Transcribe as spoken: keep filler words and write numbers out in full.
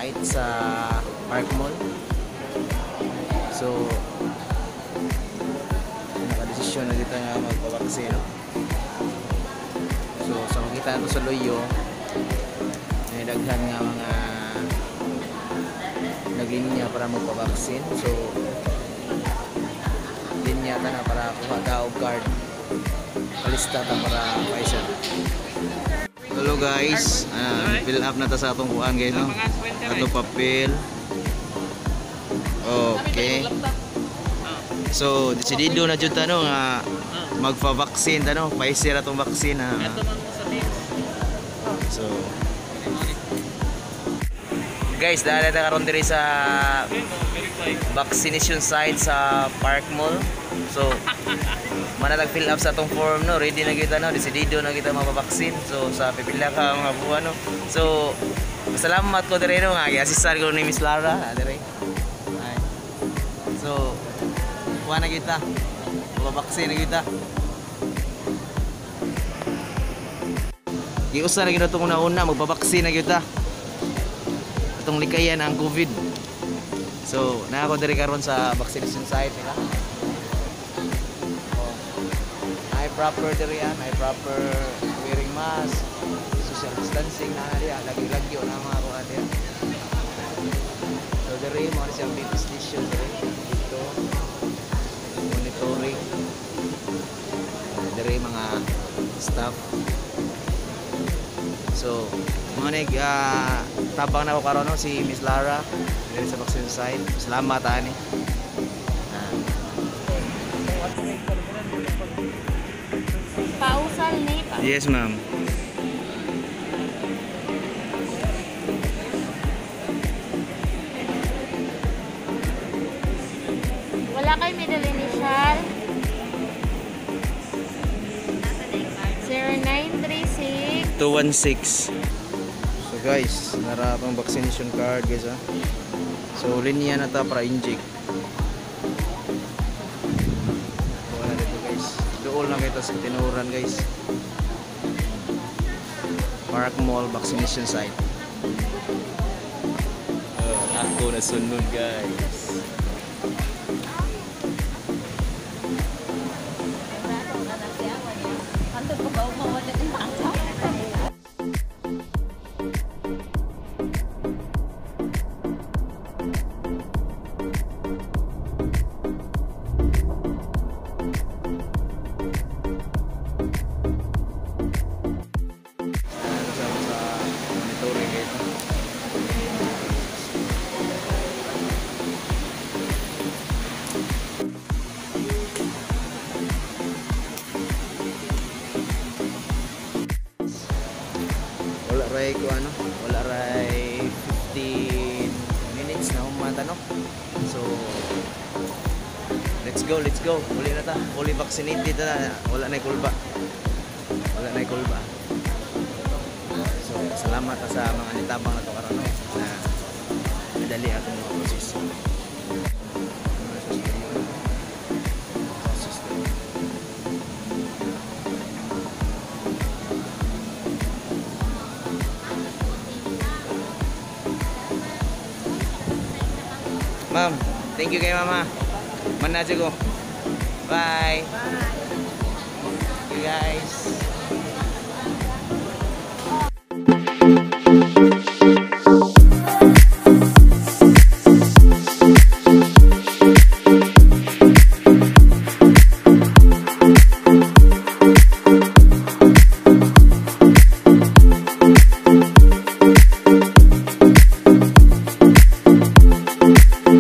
site sa Park Mall. So nakadesisyon na dito nga magpabaksin, no? So sa makita nato sa Loyo, may daghan nga mga naglinya para magpabaksin. So linya ta na para kuha ka og card, kalista ta para Pfizer. Hello guys, uh, fill up na ta sa atong kuan guys, no? Ato papel. Okay. So decidido na jud ta, no, nga magpa-vaccine ta, no? Pfizer atong vaccine, ha. So guys, dala ta karon diri sa vaccination site sa Park Mall. So manatag fill up sa atong form, no? Ready na kita, no? Decidido na kita mapabaksin. So sa pipila ka mga buwan, no? So salamat ko diri, no, nga gi-assistan ko ni Miss Lara, ha, diri. Ay. So kuha na kita, mapabaksin na kita. Giusa na gina itong una-una, magpabaksin na kita. Itong likayan ang COVID. So na ako diri karon sa vaccination site nila. I proper diri yan, I proper wearing mask, social distancing na na diya, lagi-lagyo na mga kuha diya. So diri mo siya B P station diri dito, monitoring diri mga staff. So mga nag uh, tabang na ako karon, no, si Miss Lara diri sa vaccination site. Salamat ani. Pausal ni pa. Yes, ma'am. Wala kay middle initial. zero nine three six two one six. So guys, nara pang vaccination card guys, ha. So linya na ta para inject. Wala dito guys. Dool na kita sa tinuran guys. Park Mall vaccination site. Uh, ako na sunod guys. Wala ray ko ano, wala ray fifteen minutes na humata, no? So let's go, let's go. Uli na ta, fully vaccinated na, wala na kulba. Wala na kulba. So salamat ta sa mga nitabang na to karon, no, na madali atong mga proseso. Ma'am, thank you kay mama. Manadyo ko. Bye. Bye. Thank you guys.